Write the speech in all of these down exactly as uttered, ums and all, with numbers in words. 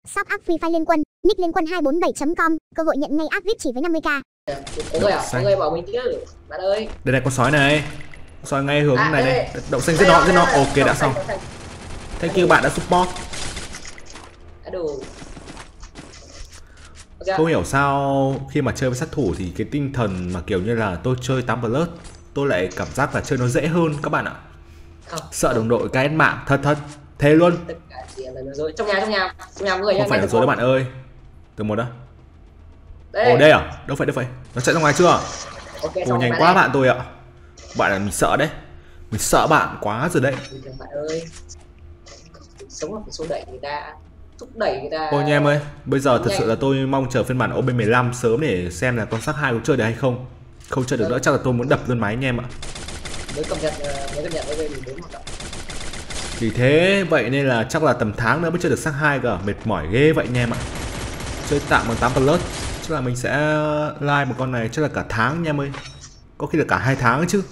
Shop app Free Fire Liên Quân, nick liên quân hai bốn bảy chấm com, cơ hội nhận ngay app vê i pê chỉ với năm mươi k. Có người à? Có người bảo mình chứ. Bạn ơi. Đây này, con sói này. Con sói ngay hướng À, này đây, này. đây. Đậu xanh giết nó, giết nó. Ok đã xong. Thank you bạn đã support. Đã đủ. Okay. Không hiểu sao khi mà chơi với sát thủ thì cái tinh thần mà kiểu như là tôi chơi tám plus, tôi lại cảm giác là chơi nó dễ hơn các bạn ạ. Không. Sợ đồng đội cái mạng thật thật. Thế luôn. Tất cả chỉ là nói dối. Trong nhà, trong nhà, trong nhà người. Không phải nói dối đâu bạn ơi. Từ một đó. Đây. Ồ đây à? Đâu phải đâu phải. Nó chạy ra ngoài chưa? Okay, Ồ nhanh quá bạn tôi ạ. Bạn là mình sợ đấy. Mình sợ bạn quá rồi đấy. Bạn ơi. Sống là phải xô đẩy người ta. Thúc đẩy người ta. Ôi nha em ơi, bây giờ thật nhanh. sự là tôi mong chờ phiên bản O B mười lăm sớm để xem là con sát hai có chơi được hay không. Không chơi được nữa chắc là tôi muốn đập luôn máy anh em ạ. Mới cập nhật mới cập nhật O B mười bốn hoạt động. Vì thế vậy nên là chắc là tầm tháng nữa mới chơi được sát hai cơ, mệt mỏi ghê vậy anh em ạ. Chơi tạm bằng tám plus, chắc là mình sẽ like một con này chắc là cả tháng anh em ơi. Có khi là cả hai tháng chứ.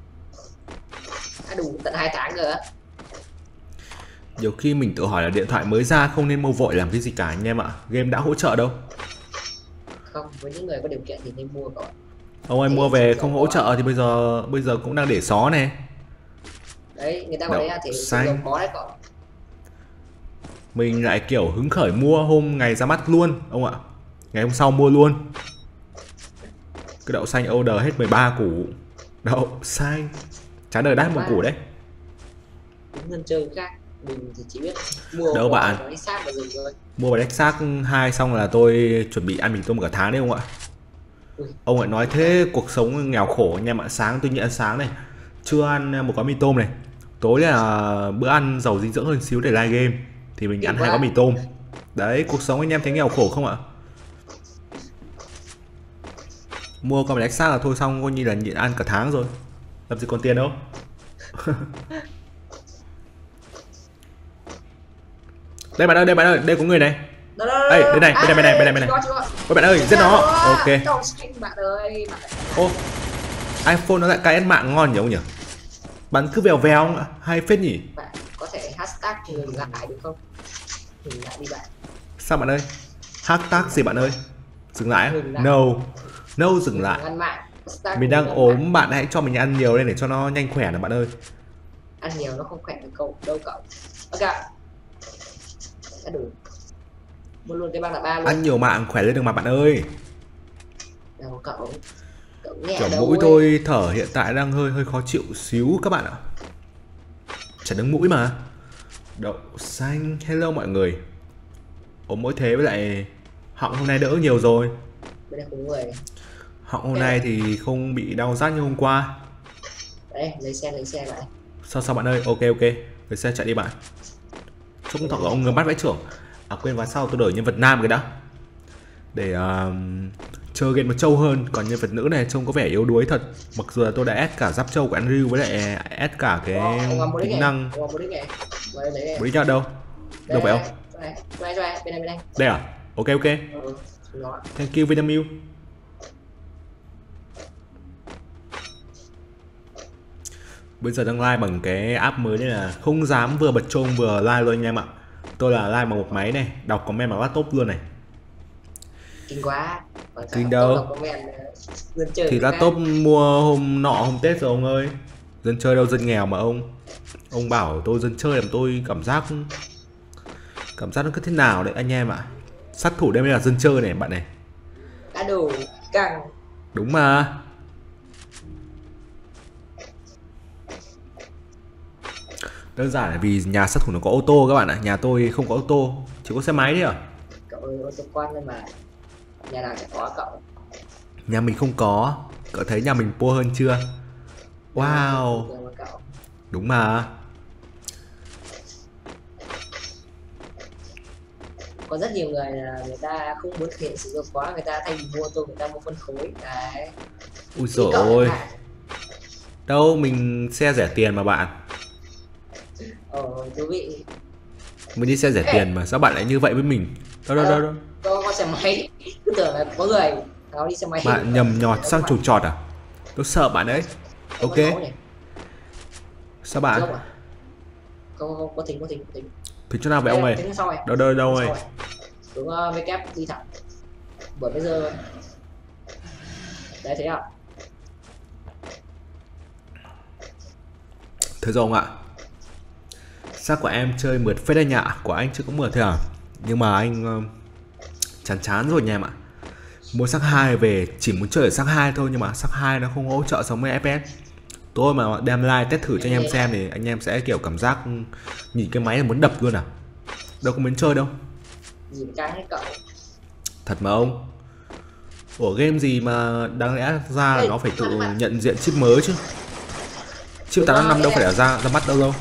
Đã đủ tận hai tháng rồi á. Nhiều khi mình tự hỏi là điện thoại mới ra không nên mua vội làm cái gì cả anh em ạ. Game đã hỗ trợ đâu. Không, với những người có điều kiện thì nên mua cậu. Ông ơi mua về không hỗ trợ thì bây giờ bây giờ cũng đang để xó này. Đấy, người ta bảo đấy là thể xanh. có đấy cậu. Mình lại kiểu hứng khởi mua hôm ngày ra mắt luôn ông ạ. Ngày hôm sau mua luôn. Cái đậu xanh order hết mười ba củ. Đậu xanh chán đời đắt một củ đấy. Những dân chơi khác mình thì chỉ biết mua đâu bạn và xác và dùng thôi. Mua bài xác hai xong là tôi chuẩn bị ăn mì tôm cả tháng đấy ông ạ. Ui. Ông lại nói thế cuộc sống nghèo khổ anh em ạ. Sáng tôi nhịn ăn sáng này, trưa ăn một gói mì tôm này, tối là bữa ăn giàu dinh dưỡng hơn xíu để live game thì mình Kỳ ăn quá. Hai gói mì tôm. Đấy cuộc sống anh em thấy nghèo khổ không ạ? Mua con bài xác là thôi xong coi như là nhịn ăn cả tháng rồi, làm gì còn tiền đâu. Đây bạn ơi, đây bạn ơi, đây có người này. Đó, đó, đây, đây này, bên này, bên này, bên này, bên này. Ôi bạn ơi, giết nó. Ok. Bạn ơi, bạn. Ô, iPhone nó lại cài ăn mạng ngon nhỉ ông nhỉ? Bắn cứ vèo vèo không ạ? Hay phết nhỉ? Bạn có thể hashtag ngừng lại được không? Ngừng lại đi bạn. Sao bạn ơi? Hashtag gì bạn ơi? Dừng lại á? No. No dừng lại. Mình đang ốm, bạn hãy cho mình ăn nhiều lên để cho nó nhanh khỏe nào bạn ơi. Ăn nhiều nó không khỏe được cậu đâu cậu. Ok. Đã đủ. Mua luôn cái băng là ba luôn. Ăn nhiều mạng khỏe lên được mà bạn ơi. Đâu cậu. Cậu nghe kiểu đâu mũi ấy. tôi thở hiện tại đang hơi hơi khó chịu xíu các bạn ạ. Chả đứng mũi mà. Đậu xanh, hello mọi người. Ốm mỗi thế với lại họng hôm nay đỡ nhiều rồi. Bên đây có người. Họng hôm nay thì không bị đau rát như hôm qua. Đấy, lấy xe lấy xe lại. Sao sao bạn ơi, ok ok. Lấy xe chạy đi bạn. Chúc thọ của ông người bắt vẽ trưởng. À quên ván sau tôi đổi nhân vật nam cái đã. Để uh, chơi game nó trâu hơn. Còn nhân vật nữ này trông có vẻ yếu đuối thật. Mặc dù là tôi đã ép cả giáp trâu của Andrew với lại ép cả cái oh, tính năng. Bố đi đâu? Đâu phải không? Đây, đây, bên đây, bên đây. Đây à? Ok ok. Ừ, thank you Vinamilk. Bây giờ đang live bằng cái app mới nên là không dám vừa bật trông vừa live luôn anh em ạ. Tôi là live bằng một máy này, đọc comment bằng laptop luôn này. Kinh quá. Kinh đâu? Thì laptop mua hôm nọ hôm Tết rồi ông ơi. Dân chơi đâu, dân nghèo mà ông. Ông bảo tôi dân chơi làm tôi cảm giác Cảm giác nó cứ thế nào đấy anh em ạ. Sát thủ đây mới là dân chơi này bạn này. Đã đủ căng. Đúng mà. Đơn giản là vì nhà sát thủ nó có ô tô các bạn ạ. Nhà tôi không có ô tô, chỉ có xe máy đấy à. Cậu ơi, ô tô quan thôi mà. Nhà nào chẳng có cậu. Nhà mình không có. Cậu thấy nhà mình poor hơn chưa? Wow. Đúng mà. Có rất nhiều người là người ta không muốn thực hiện sử dụng quá, người ta thay vì mua ô tô người ta mua phân khối. Đấy. Ui dồi ôi. Đâu mình xe rẻ tiền mà bạn. Ờ, thú vị. Mình đi xe rẻ Ê. tiền mà sao bạn lại như vậy với mình? Đâu đâu đâu đâu. Tôi có xe máy, cứ tưởng là có người nó đi xe máy. Bạn nhầm nhọt sang trùng trọt à? Tôi sợ bạn đấy. Ok. Sao bạn? Có có có tính có tính có tính. Thì chỗ nào vậy ông ơi? Đâu đâu đâu ơi? Đúng uh, với kép đi thẳng. Bởi bây giờ đấy thấy không? Thế rồi không ạ? Xác của em chơi mượt phết đấy nhạ, của anh chưa có mượt thế à? Nhưng mà anh uh, chán chán rồi nha em ạ. Mua sắc hai về chỉ muốn chơi ở sắc hai thôi, nhưng mà sắc hai nó không hỗ trợ sáu mươi ép pê ét. Tôi mà đem live test thử cho anh em xem thì anh em sẽ kiểu cảm giác nhìn cái máy là muốn đập luôn à. Đâu có muốn chơi đâu. Nhìn cái hết cậu. Thật mà ông. Ủa game gì mà đáng lẽ ra là nó phải tự nhận diện chip mới chứ. Chip tám năm năm đâu phải là ra ra mắt đâu đâu.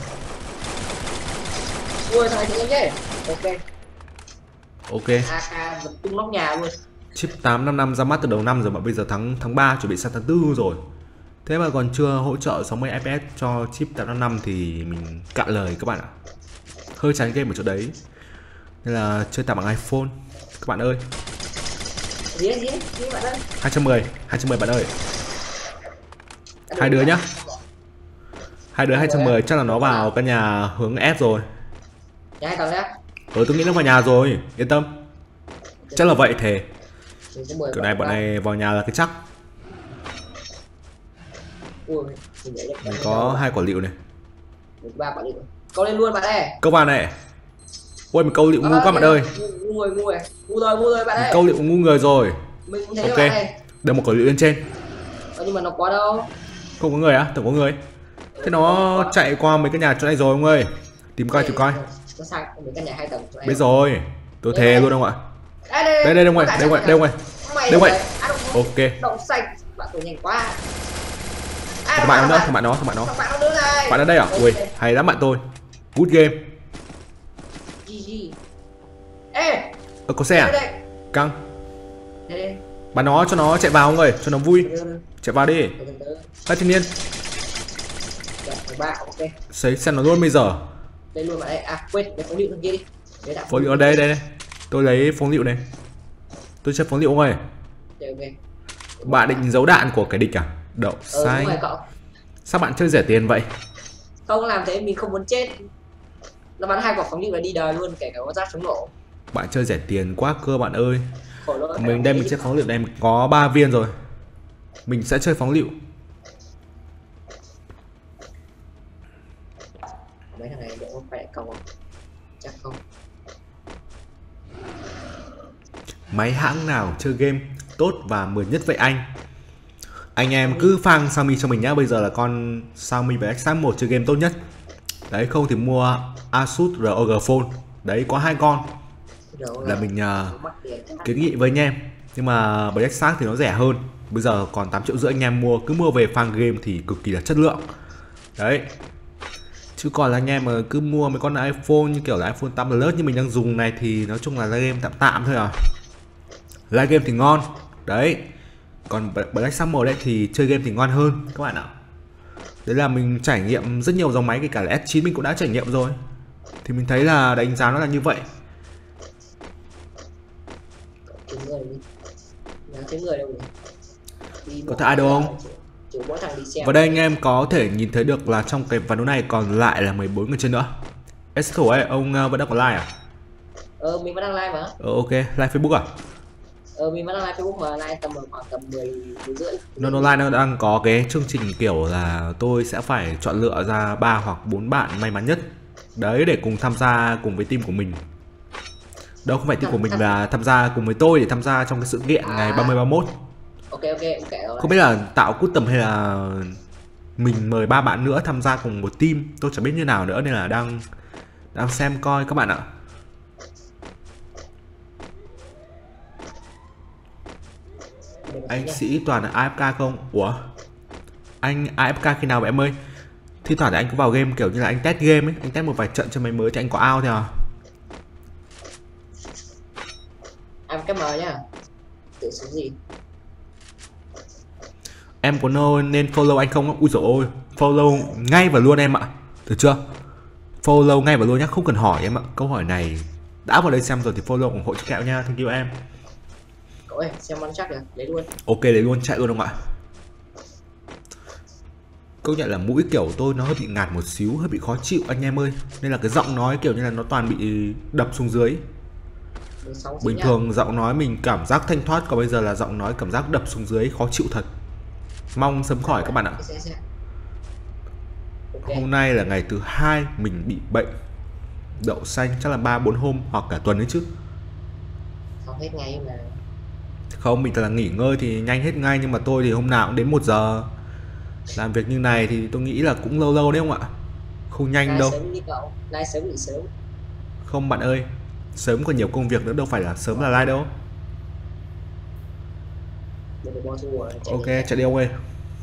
Ui thằng này thì nhanh ok. Ok. a ca vẫn tung nóc nhà luôn. Chip tám năm năm ra mắt từ đầu năm rồi mà bây giờ tháng tháng ba chuẩn bị sang tháng tư rồi. Thế mà còn chưa hỗ trợ sáu mươi ép pê ét cho chip tám năm năm thì mình cạn lời các bạn ạ. Hơi chán game ở chỗ đấy. Nên là chơi tạm bằng iPhone các bạn ơi. Gì gì gì bạn ơi. hai trăm mười, hai trăm mười bạn ơi. Hai đứa nhá. Hai đứa hai trăm mười chắc là nó vào căn nhà hướng S rồi. Nhà hai tầng nhá. Ừ tôi nghĩ nó vào nhà rồi, yên tâm. Chắc là vậy thề. Kiểu này bọn này vào nhà là cái chắc. Ui, mình có hai quả lựu này. ba quả lựu. Câu lên luôn bạn ơi. Câu vào này. Ôi mình câu lựu ngu quá bạn ơi. Ngu người ngu rồi, ngu rồi, ngu rồi bạn ơi. Câu lựu ngu người rồi. Mình cũng thấy ok. bạn ơi. Đưa một quả lựu lên trên. Ờ, nhưng mà nó quá đâu. Không có người á, tưởng có người. Thế nó chạy qua mấy cái nhà chỗ này rồi ông ơi. Tìm coi tìm coi. Nó sai mấy căn nhà hai tầng. Biết rồi. Tôi thề luôn không ạ. Đây đây đây ngoài, đây ngoài, đây ngoài. Đây ngoài. Ok. Động xanh, bạn tôi nhanh quá. À, thằng bạn nó nữa, thằng bạn nó, thằng bạn nó. Bạn ở đây à? Ui, hay lắm bạn tôi. Good game. giê giê. Ê. Ơ có xe à? Căng. Bắn nó cho nó chạy vào ông ơi, cho nó vui. Chạy vào đi. Hai thanh niên. Sấy xem nó luôn bây giờ. Đây luôn bạn ơi. À quên, lấy phóng lựu thằng kia đi. Phóng lựu ở đây đây đây. Tôi lấy phóng lựu này. tôi chơi phóng lựu ông ơi. Okay. Bạn định giấu đạn của kẻ địch à? Đậu ừ, sai. Sao bạn chơi rẻ tiền vậy? Không làm thế mình không muốn chết. Nó bắn hai quả phóng lựu là đi đời luôn, kể cả có giáp chống nổ. Bạn chơi rẻ tiền quá cơ bạn ơi. Lỗi, mình đây mình chơi phóng lựu này mình có ba viên rồi. Mình sẽ chơi phóng lựu. Mấy thằng này độ khỏe cầu không? Chắc không. Máy hãng nào chơi game tốt và mượt nhất vậy anh? Anh em cứ phang Xiaomi cho mình nhá. Bây giờ là con Xiaomi bảy X một chơi game tốt nhất. Đấy, không thì mua Asus rờ o giê Phone. Đấy, có hai con là mình uh, kiến nghị với anh em. Nhưng mà bảy X thì nó rẻ hơn. Bây giờ còn tám triệu rưỡi anh em mua. Cứ mua về phang game thì cực kỳ là chất lượng. Đấy. Chứ còn là anh em mà cứ mua mấy con iPhone như kiểu là iPhone tám Plus như mình đang dùng này thì nói chung là live game tạm tạm thôi à. Live game thì ngon. Đấy. Còn bảy X một đấy thì chơi game thì ngon hơn các bạn ạ. Đấy là mình trải nghiệm rất nhiều dòng máy, kể cả là S chín mình cũng đã trải nghiệm rồi. Thì mình thấy là đánh giá nó là như vậy. Có thấy ai đâu không? Và đây anh em có thể nhìn thấy được là trong cái ván đấu này còn lại là mười bốn người chơi nữa. S thủ ấy, ông vẫn đang còn live à? Ờ, mình vẫn đang live mà. Ờ, ok, live Facebook à? Ờ, mình vẫn đang live Facebook mà, live tầm khoảng tầm mười rưỡi. Nó online nó đang có cái chương trình kiểu là tôi sẽ phải chọn lựa ra ba hoặc bốn bạn may mắn nhất. Đấy, để cùng tham gia cùng với team của mình. Đâu không phải team của mình là tham gia cùng với tôi để tham gia trong cái sự kiện à. Ngày ba mươi ba mươi mốt. Ok ok ok. Không biết là tạo custom hay là mình mời ba bạn nữa tham gia cùng một team, tôi chẳng biết như nào nữa nên là đang đang xem coi các bạn ạ. Anh Sĩ toàn là a ép ca không? Ủa? Anh a ép ca khi nào vậy em ơi? Thi thoảng thì anh có vào game kiểu như là anh test game ấy, anh test một vài trận cho máy mới thì anh có out thôi à. Em cái mời nhá. Tự số gì? Em có nên follow anh không? Ui dồi ôi, follow ngay và luôn em ạ. Được chưa? Follow ngay và luôn nhá, không cần hỏi em ạ. Câu hỏi này đã vào đây xem rồi thì follow ủng hộ cho kẹo nha, thank you em. Cậu ơi, xem ăn chắc rồi, lấy luôn. Ok, lấy luôn, chạy luôn không ạ? Công nhận là mũi kiểu tôi nó hơi bị ngạt một xíu, hơi bị khó chịu anh em ơi. Nên là cái giọng nói kiểu như là nó toàn bị đập xuống dưới. mười sáu Bình thường giọng nói mình cảm giác thanh thoát, còn bây giờ là giọng nói cảm giác đập xuống dưới khó chịu thật. Mong sớm khỏi các bạn ạ. Okay. Hôm nay là ngày thứ hai mình bị bệnh đậu xanh, chắc là ba bốn hôm hoặc cả tuần đấy chứ. Không hết ngay mà. Không, mình thật là nghỉ ngơi thì nhanh hết ngay, nhưng mà tôi thì hôm nào cũng đến một giờ. Làm việc như này thì tôi nghĩ là cũng lâu lâu đấy không ạ? Không nhanh Lai đâu. Sớm đi cậu, lai sớm nghỉ sớm. Không bạn ơi, sớm còn nhiều công việc nữa, đâu phải là sớm là lai đâu. Ok, chạy đi ông ơi.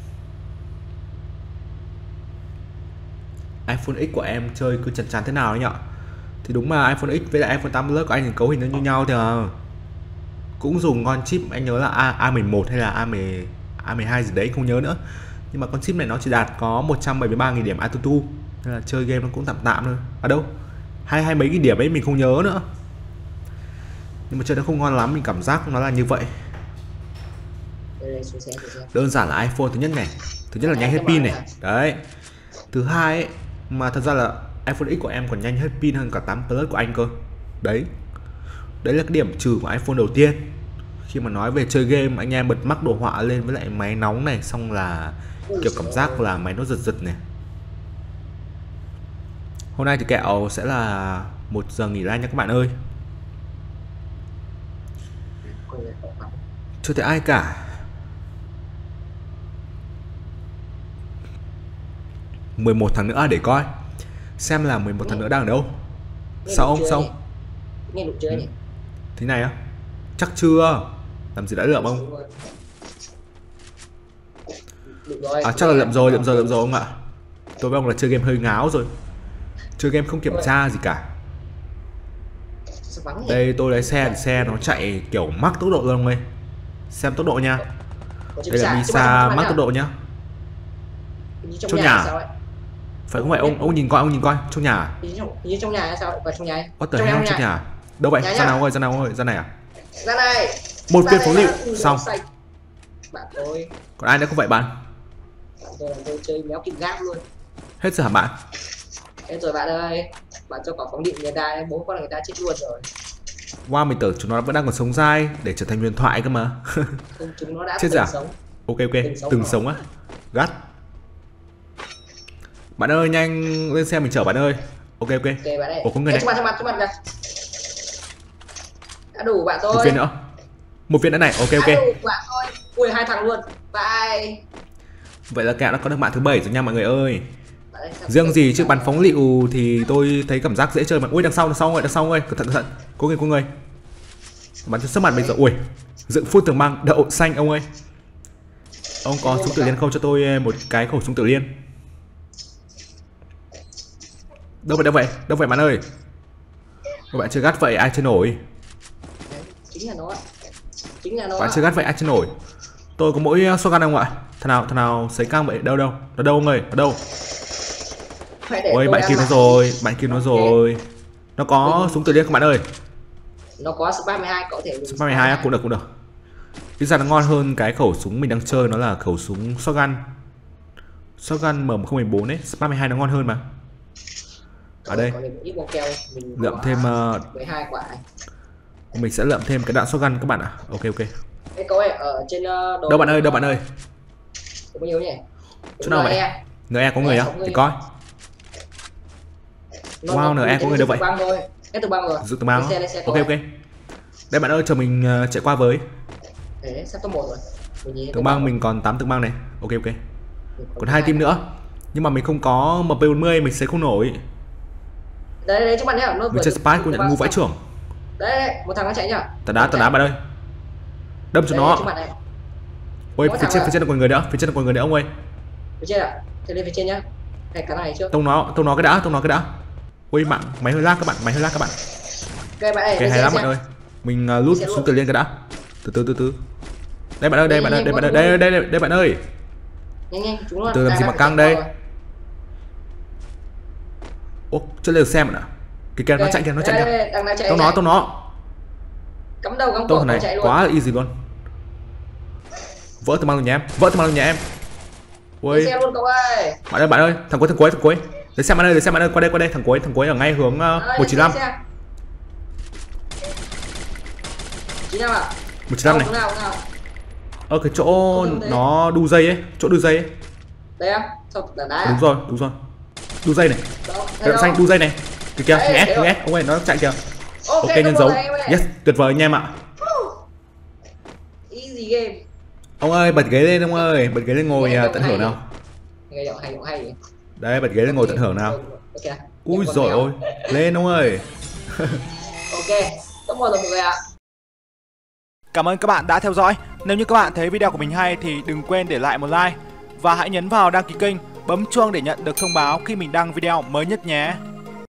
iPhone X của em chơi cứ chán chán thế nào ấy nhở? Thì đúng mà iPhone X với lại iPhone tám Plus của anh thì cấu hình nó như nhau thì à. Cũng dùng con chip anh nhớ là A mười một hay là A mười hai gì đấy không nhớ nữa. Nhưng mà con chip này nó chỉ đạt có một trăm bảy mươi ba nghìn điểm AnTuTu, nên là chơi game nó cũng tạm tạm thôi. À đâu, hai hai mấy nghìn điểm ấy mình không nhớ nữa. Nhưng mà chơi nó không ngon lắm, mình cảm giác nó là như vậy. Đơn giản là iPhone thứ nhất này, thứ nhất là nhanh hết pin này. Đấy. Thứ hai ấy, mà thật ra là iPhone X của em còn nhanh hết pin hơn cả tám Plus của anh cơ. Đấy. Đấy là cái điểm trừ của iPhone đầu tiên. Khi mà nói về chơi game, anh em bật mắc đồ họa lên với lại máy nóng này, xong là kiểu cảm giác là máy nó giật giật này. Hôm nay thì kẹo sẽ là một giờ nghỉ live nha các bạn ơi. Chưa thấy ai cả. mười một thằng nữa để coi xem là mười một thằng nữa đang ở đâu. Sao ông sao? Nghe đủ chưa nhỉ? Thế này á? Chắc chưa. Làm gì đã lượm không? À chắc là lượm rồi, lượm rồi, lượm rồi ông ạ. Tôi với ông là chơi game hơi ngáo rồi. Chơi game không kiểm tra gì cả. Đây tôi lái xe thì xe nó chạy kiểu mắc tốc độ luôn ông ơi. Xem tốc độ nha. Đây là đi xa mắc tốc độ nhá. Trong nhà phải không phải ông ông nhìn coi, ông nhìn coi trong nhà. Như trong nhà sao? Vào trong nhà. What the hell, trong nhà. Đâu vậy? Ra nào ông ơi, ra nào ông ơi, ra này à? Ra này. Một viên phóng lựu xong. Bạn ơi. Còn ai nữa không vậy bạn? Bạn tôi là tôi chơi méo kịp gáp luôn. Hết rồi hả bạn? Hết rồi bạn ơi. Bạn cho quả phóng điện người ta, bố con là người ta chết luôn rồi. Wow, mình tưởng chúng nó vẫn đang còn sống dai để trở thành huyền thoại cơ mà. Không, chúng nó đã chết từng à? sống. Ok ok, từng sống, từng sống á. Gắt. Bạn ơi nhanh lên xe mình chở bạn ơi. Ok ok. Ok bạn ơi. Ủa có người này. Cho bạn, cho bạn, cho bạn kìa. Đã đủ bạn thôi. Một viên nữa. Một viên nữa này. Ok ok. Đã đủ bạn thôi. Ui hai thằng luôn. Bye. Vậy là kẹo đã có được mạng thứ bảy rồi nha mọi người ơi. Riêng gì chiếc bắn phóng lựu thì tôi thấy cảm giác dễ chơi mà. Ui đằng sau, đằng sau ơi, đằng sau ơi, cẩn thận cẩn thận. Có người, có người. Bắn cho sấp mặt bây giờ. Ui, dựng phun tường băng đậu xanh ông ơi. Ông có súng tự liên không, cho tôi một cái khẩu súng tự liên. Đâu vậy, đâu vậy, đâu vậy bạn ơi. Các bạn chơi gắt vậy ai chơi nổi. Chính là nó. Chính là nó. Bạn chơi gắt vậy ai chơi nổi. Tôi có mỗi shotgun ông ạ. Thằng nào, thằng nào sấy căng vậy, đâu đâu, ở đâu ông ơi, ở đâu. Ôi bạn kêu nó rồi, bạn kêu nó rồi. Nó có súng tự liên các bạn ơi. Nó có Sp ba mươi hai có thể. Sp ba mươi hai cũng được, cũng được. Thực ra nó ngon hơn cái khẩu súng mình đang chơi, nó là khẩu súng shotgun. Shotgun M một không một bốn ấy, Sp ba mươi hai nó ngon hơn mà. Ở đây lượm thêm uh, mười hai quả. Mình sẽ lượm thêm cái đạn shotgun các bạn ạ. À. Ok ok. Cái câu ấy ở trên uh, đâu bạn ơi, đâu bạn ơi. Bao nhiêu nhỉ? Chỗ nào vậy? en e có người á? Để coi. Wow, en e có người đâu vậy? Cái từ băng rồi. Dự từ băng. Ok ok. Đây bạn ơi, chờ mình uh, chạy qua với. Đấy, sắp top một rồi. Tường băng mình còn tám tường băng này. Ok ok. Còn hai team nữa. Nhưng mà mình không có M P bốn mươi, mình sẽ không nổi. Đấy đấy các bạn nhá, nó mình chơi spy cũng nhận ngu vãi trưởng. Đấy, đấy, một thằng nó chạy nhá. Tạt đá, tạt đá bạn ơi. Đâm cho nó. Ôi, phía trên, phía trên là còn người nữa, phía trên là còn người nữa ông ơi. Phía trên à? Thế lên phía trên nhá. Cái cái này trước. Tông nó, tông nó cái đã, tông nó cái đã. Ôi mạng, máy hơi lag các bạn, máy hơi lag các bạn. Ok bạn ơi. Ok hay lắm bạn ơi. Mình uh, lút xuống từ liên cái đã. Từ từ từ từ. Đây bạn ơi, đây bạn ơi, đây bạn ơi, đây đây đây bạn ơi. Nhanh nhanh, chúng nó. Từ làm gì mà căng đây. Ô, chưa được xem ạ. Cái kia nó chạy kìa, nó chạy kìa. Tông nó, tông nó. Cắm đầu cắm cổ này chạy luôn. Quá là easy luôn. Vỡ từ mang luôn nhà em, vỡ từ mang luôn nhà em. Ui. Xe luôn cậu ơi. Bạn ơi, bạn ơi, thằng cuối, thằng cuối, thằng cuối. Lấy xem bạn ơi, lấy xem bạn ơi, qua đây, qua đây, thằng cuối, thằng cuối ở ngay hướng uh, một chín lăm. chín năm à? một chín năm này. Nào, nào. Ở cái chỗ nó đu dây ấy, chỗ đu dây ấy. Đây á? Sao đá đá à? Đúng rồi, đúng rồi. Đu dây này. Đâu, Đậm xanh đu dây này. Kìa kìa, nghe S, nghe S, ông ơi nó chạy kìa. Ok, Ok, nhân dấu. Yes, tuyệt vời anh em ạ. Easy game. Ông ơi, bật ghế lên ông ơi, bật ghế lên ngồi Nghe tận hay hưởng vậy? nào. Nghe giọng hay giọng hay vậy. Đấy, bật ghế lên ngồi tận hưởng nào. Ok. Ui giời ơi, lên ông ơi. Ok, tốt một rồi mọi người ạ. Cảm ơn các bạn đã theo dõi. Nếu như các bạn thấy video của mình hay thì đừng quên để lại một like và hãy nhấn vào đăng ký kênh, bấm chuông để nhận được thông báo khi mình đăng video mới nhất nhé.